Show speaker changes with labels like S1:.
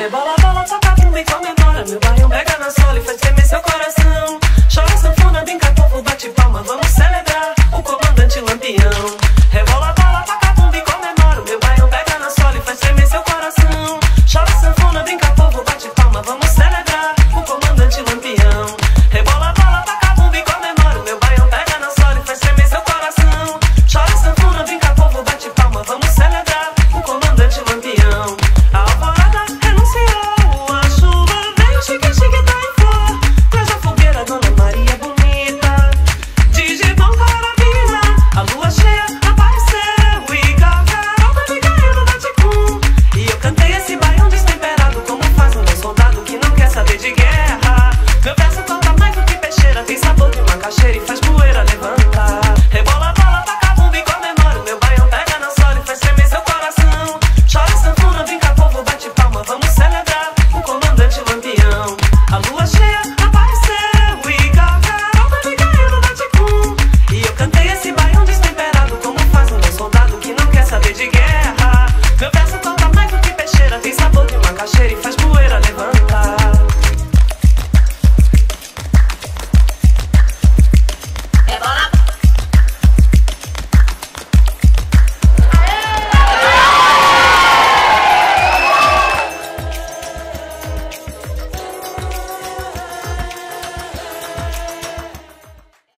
S1: Rebola, bola, toca, bumba e comemora. Meu baião pega na sola e faz tremer seu coração. Chora sanfona,